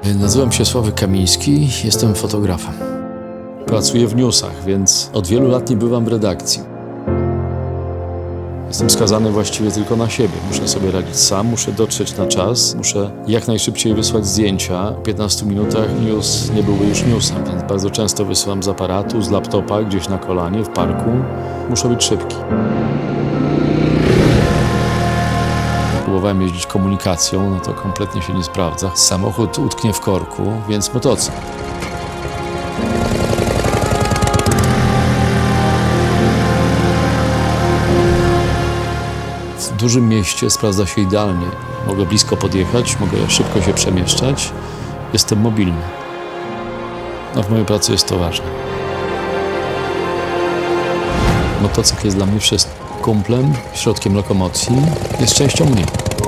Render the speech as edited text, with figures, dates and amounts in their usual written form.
Nazywam się Sławek Kamiński, jestem fotografem. Pracuję w newsach, więc od wielu lat nie bywam w redakcji. Jestem skazany właściwie tylko na siebie. Muszę sobie radzić sam, muszę dotrzeć na czas, muszę jak najszybciej wysłać zdjęcia. W 15 minutach news nie byłby już newsem, więc bardzo często wysyłam z aparatu, z laptopa, gdzieś na kolanie, w parku. Muszę być szybki. Próbowałem jeździć komunikacją, no to kompletnie się nie sprawdza. Samochód utknie w korku, więc motocykl. W dużym mieście sprawdza się idealnie. Mogę blisko podjechać, mogę szybko się przemieszczać. Jestem mobilny. A w mojej pracy jest to ważne. Motocykl jest dla mnie wszystkim. Kumplem, środkiem lokomocji, jest częścią mnie.